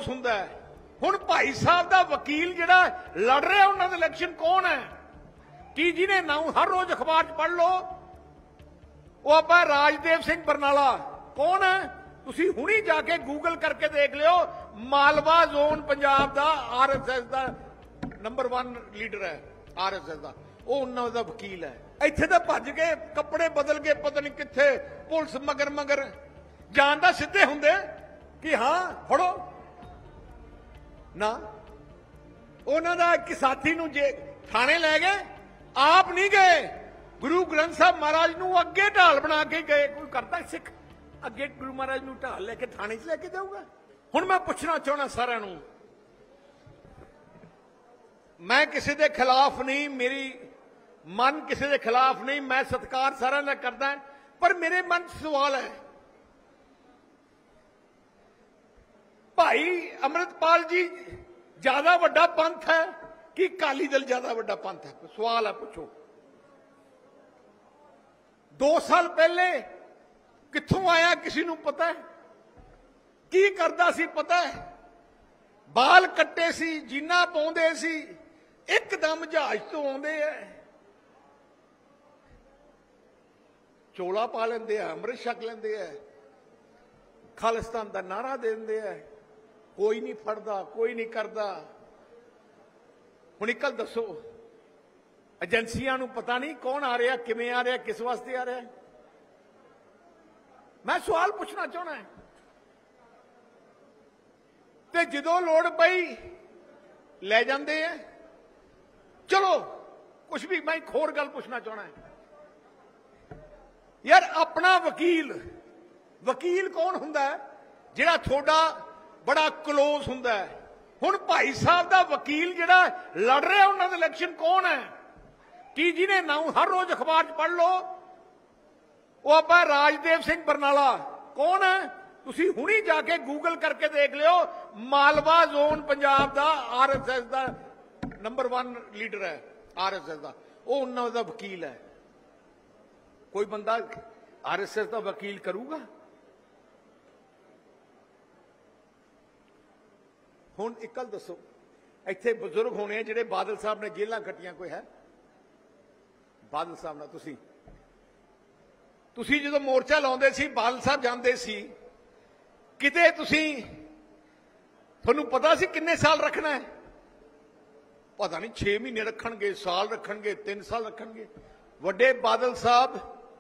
Close हुंदा है। हुण भाई साहब दा वकील जिहड़ा लड़ रहा उन्हां दा इलैक्शन कौन है कि जिन्हें नाम हर रोज अखबार च पढ़ लो वो आपां राजदेव सिंह बरनाला कौन है तुसीं हुणी जाके गूगल करके देख लियो। मालवा जोन पंजाब दा RSS दा नंबर 1 लीडर है RSS दा वो उन्हां दा वकील है। इत्थे तां भज के कपड़े बदल के पता नहीं कित्थे पुलिस मगर मगर जान दा सिद्धे हुंदे कि हाँ फड़ो ना। उन्हां दा एक साथी नूं जे थाणे लै गए आप नहीं गए गुरु ग्रंथ साहब महाराज नूं अगे ढाल बना के गए। कोई करता सिख अगे गुरु महाराज नूं ढाल लेके थाने च लेके जाऊगा। हुण मैं पुछना चाहना सारिआं नूं मैं किसी दे खिलाफ नहीं मेरी मन किसी दे खिलाफ नहीं मैं सत्कार सारिआं दा करदा पर मेरे मन सवाल है भाई अमृतपाल जी ज्यादा वड्डा पंथ है कि अकाली दल ज्यादा वड्डा पंथ है। सवाल है पूछो 2 साल पहले कित्थों आया किसी नूं पता है की करदा सी पता है बाल कट्टे सी जीना पाउंदे सी एकदम जहाज तो आउंदे है चोला पा लेंदे है अमृत छक लेंदे है खालिस्तान दा नारा देंदे है कोई नहीं फड़दा कोई नहीं करदा। हुण एक गल दसो एजेंसियां नूं पता नहीं कौन आ रहा किवें आ रहा किस वास्ते आ रहा है। मैं सवाल पूछना चाहना है ते जदों लोड़ पई लै जांदे हैं। चलो कुछ भी मैं एक होर गल पूछना चाहना है यार अपना वकील कौन हुंदा है जिहड़ा थोड़ा बड़ा क्लोज हुंदा है। हुण भाई साहब दा वकील जिहड़ा लड़ रहा उन्हां दा इलैक्शन कौन है कि जिन्हें नाम हर रोज अखबार च पढ़ लो वो आपां राजदेव सिंह बरनाला कौन है तुसीं हुणी जाके गूगल करके देख लियो। मालवा जोन पंजाब दा RSS दा नंबर 1 लीडर है RSS दा वो उन्हां दा वकील है। कोई बंदा RSS दा वकील करूगा? हुण एक गल दसो इत्थे बुजुर्ग होने जिहड़े बादल साहब ने जेलां कट्टियां कोई है बादल साहब ना तुसीं जदों मोर्चा लाउंदे सी बादल साहब जांदे सी किते तुहानूं पता सी किन्ने साल रखना है पता नहीं 6 महीने रखणगे साल रखणगे 3 साल रखणगे। वड्डे बादल साहब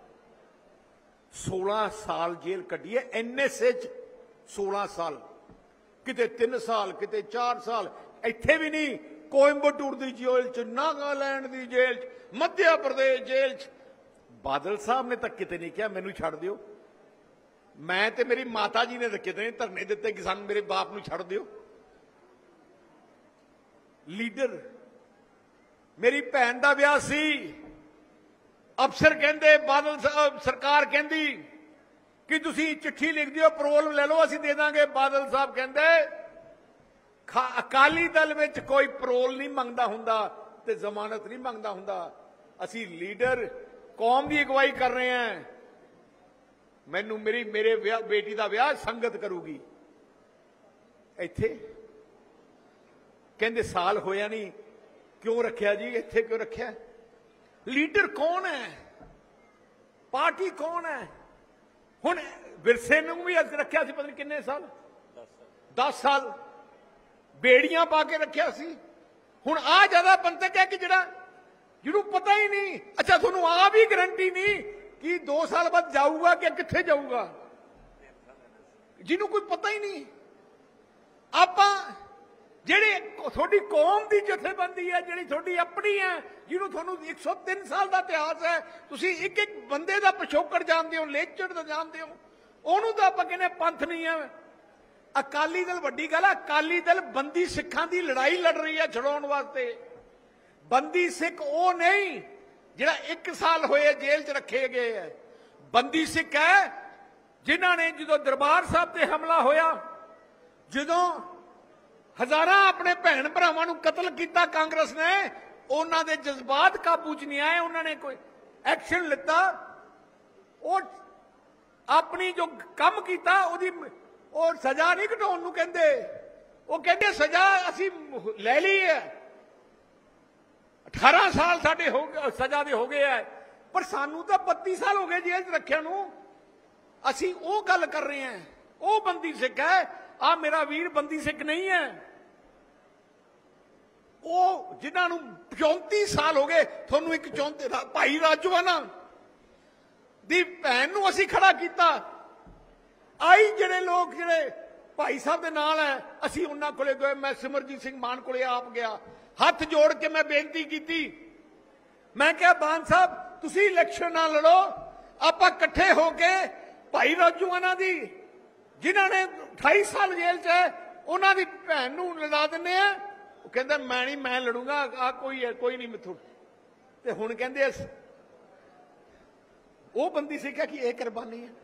16 साल जेल कड्डी है NSA 16 साल किते 3 साल किते 4 साल इत्थे भी नहीं कोयंबटूर दी जेल च नागालैंड दी जेल च मध्य प्रदेश जेल च। बादल साहब ने तक किते नहीं कहा मैनू छड़ दियो मैं ते मेरी माता जी ने तो किते नहीं धरने दिते कि सानू मेरे बाप नू छड़ दियो। लीडर मेरी भैन दा विआह सी अफसर कहंदे बादल सरकार कहंदी कि तुसीं चिट्ठी लिख दिओ परोल ले लो असीं दे दांगे। बादल साहब कहंदे अकाली दल विच कोई परोल नहीं मंगदा हुंदा ते जमानत नहीं मंगदा हुंदा। असीं लीडर कौम की अगवाई कर रहे हैं मैनू मेरे बेटी का विआह संगत करूगी। इत्थे कहंदे साल होया नहीं क्यों रखिया जी इत्थे क्यों रखिया? लीडर कौन है पार्टी कौन है? हुण विरसे नूं भी रखिया सी पता नहीं किन्ने साल 10 साल बेड़ियां पा के रखिया सी। हुण आ ज्यादा पंथक है कि जिहड़ा जिन्हों पता ही नहीं। अच्छा थोनू आ भी गारंटी नहीं कि 2 साल बाद जाऊगा कि कित्थे जाऊगा जिन्हों कोई पता ही नहीं। आपां जिहड़ी थोड़ी कौम की जथेबंदी है जिहड़ी थोड़ी अपनी है जिन्हों थोनू 103 साल का इतिहास है तुसीं एक एक बंदे का पिछोकड़ जानते हो लेक्चर तो जानते हो उन्होंने तो आपां कहने पंथ नहीं है। अकाली दल वड्डी गल है अकाली दल बंदी सिखां की लड़ाई लड़ रही है छड़ाउण वास्ते। बंदी सिख वो नहीं जिहड़ा 1 साल होए जेल च रखे गए है। बंदी सिख है जिन्हां ने जदों दरबार साहब ते हमला होया जदों हजारां अपने भैन भरावां नूं कतल किया कांग्रेस ने उन्हां दे जज्बात काबू च नहीं आए उन्होंने कोई एक्शन लिता वो अपनी जो कम किया सजा नहीं घटाउण नूं कहंदे वो कहते सजा असी ले ली है, 18 साल साडे हो गए सजा दे हो गए है, पर सानू तो 32 साल हो गए जेल च रखिया नू। असी वो गल कर रहे हैं, वो बंदी सिख है, आ मेरा वीर बंदी सिख नहीं है। वो जिन्होंने 34 साल हो गए, थोनू एक 34 भाई राजवाना दी भैन नू असी खड़ा किया। आई जिहड़े लोग जिहड़े भाई साहब दे नाल है, असी उन्हां कोले गए, मैं सिमरजीत सिंह मान कोले आप गया, हथ जोड़ के मैं बेनती की, मैं क्या मान साहब तुसी इलैक्शन ना लड़ो, आपां इकट्ठे होके भाई राजूआना दी जिन्हां ने 28 साल जेल च है उन्हां दी भैन नू लड़ा दिंदे आ। वो कहंदा मैं नहीं, मैं लड़ूंगा, आ कोई नहीं मिथों। ते हुण कहंदे वो बंदी सिक्ख्या कि यह कुर्बानी है।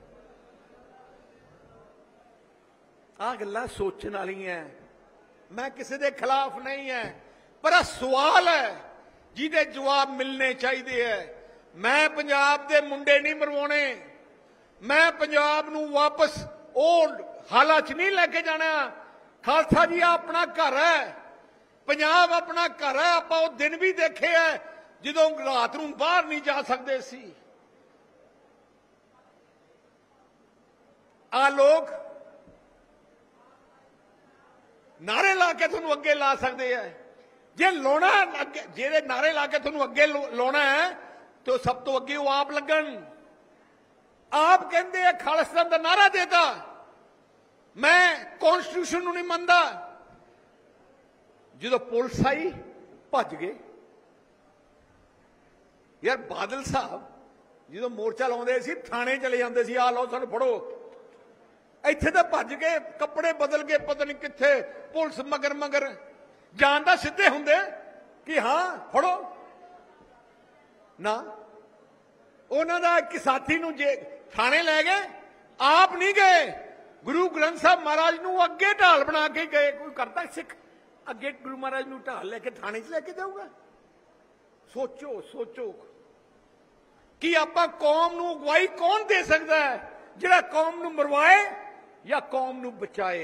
आ गल्लां सोचण वालियां है, मैं किसी के खिलाफ नहीं है, पर आ सवाल है जिहदे जवाब मिलने चाहिए है। मैं पंजाब दे मुंडे नहीं मरवाने, मैं पंजाब नूं वापस ओल्ड हालात च नहीं लेके जाना। खालसा जी अपना घर है, पंजाब अपना घर है। आपां वो दिन भी देखे है जदों रात नूं बाहर नहीं जा सकते सी। आ लोग नारे ला के तुहानूं अगे ला सकते हैं, जे लाउणा अगे जेहड़े नारे ला के तुहानूं अगे लाउणा है तो सब तो अगे वो आप लगन। आप कहते हैं खालिस्तान का नारा देता, मैं कॉन्स्टिट्यूशन नहीं मनता, जो पुलिस आई भज गए। यार बादल साहब जो मोर्चा लाते सी थाने चले जाते सी, आ लो सानू फड़ो, इत्थे तो भज गए, कपड़े बदल गए, पता नहीं कित्थे पुलिस मगर मगर जान दा सीधे हुंदे कि हाँ फड़ो ना। उन्हां दा एक साथी नूं जे थाने लै गए, आप नहीं गए, गुरु ग्रंथ साहब महाराज नूं अगे ढाल बना के गए। कोई करता सिख अगे गुरु महाराज नूं ढाल लैके थाने च लैके जाऊगा? सोचो सोचो कि आपां कौम नूं अगवाई कौन दे सकता है, जिहड़ा कौम नूं मरवाए या कौम नूं बचाए।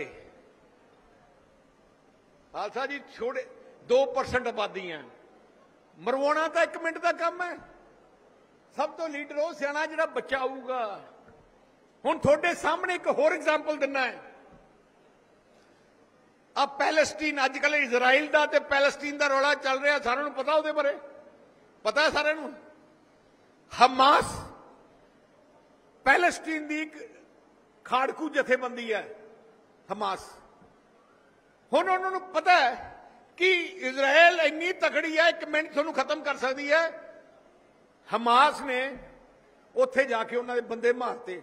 खालसा जी छोड़े 2% आबादी है, मरवाना तो 1 मिनट का काम है। सब तो लीडर वो सियाणा जिहड़ा बचाऊगा। हुण तुहाडे सामने एक होर एग्जाम्पल दिना है। अब पैलेस्टीन अजकल इजराइल का ते पैलेस्टीन का रौला चल रहा, सारे नूं पता उहदे बारे पता है सारे नूं। हमास पैलेस्टीन की खाड़कू जथेबंदी है हमास। हुण उन्होंने पता है कि इजराइल इन्नी तगड़ी है 1 मिनट तुहानूं खत्म कर सकती है। हमास ने उत्थे जाके उन्होंने बंदे मारते।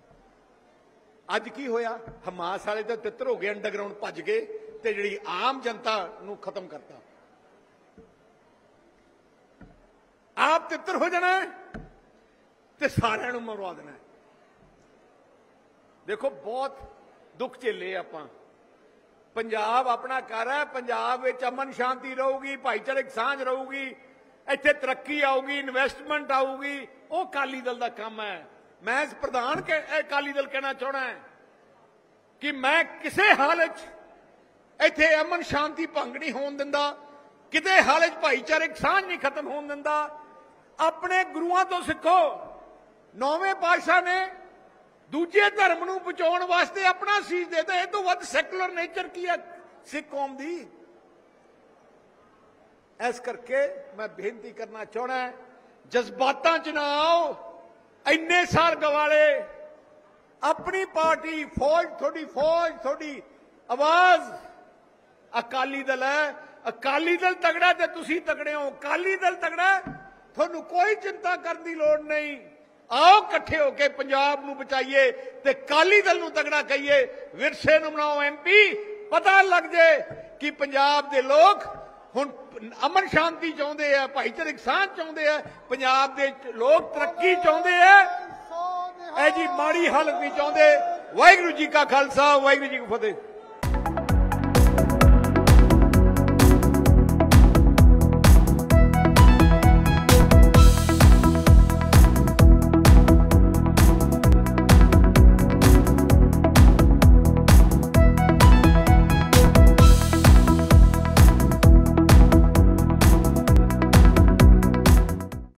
अज की होया, हमास वाले तो तित्र हो गए, अंडरग्राउंड भज गए ते जिहड़ी आम जनता नूं खत्म करता। आप तित्र हो जाना है ते सारिआं नूं मरवा देना है। देखो बहुत दुख झेले आपां। पंजाब अपना घर है, पंजाब विच अमन शांति रहूगी, भाईचारक सांझ रहूगी, इत्थे तरक्की आऊगी, इन्वेस्टमेंट आऊगी। वो अकाली दल का काम है। मैं इस प्रधान के अकाली दल कहना चाहना है कि मैं किसी हाल इत्थे अमन शांति भंग नहीं होण दिंदा, किते हाल भाईचारक सांझ नहीं खत्म होण दिंदा। अपने गुरुआं तो सिखो। 9वें पातशाह ने दूजे धर्म नूं बचाउण वास्ते अपना सीस देता। ये तो वध सैकुलर नेचर की है सिख कौम दी। इस करके मैं बेनती करना चाहना है, जज्बातां च ना आओ। इन्ने साल गवाले अपनी पार्टी फौज थोड़ी आवाज अकाली दल है। अकाली दल तगड़ा ते तुसी तगड़े हो। अकाली दल तगड़ा, थोनू कोई चिंता करने की लोड़ नहीं। आओ इकट्ठे होके पंजाब नूं बचाइए ते अकाली दल नूं तगड़ा कहिए। विरसे नूं बनाओ MP। पता लग जाए कि पंजाब दे लोग हुण अमन शांति चाहते हैं, भाईचारक सांझ चाहते हैं, पंजाब दे लोग तरक्की चाहते हैं। ऐ जी माड़ी हालत नहीं चाहते। वाहिगुरू जी का खालसा, वाहिगुरू जी की फतेह।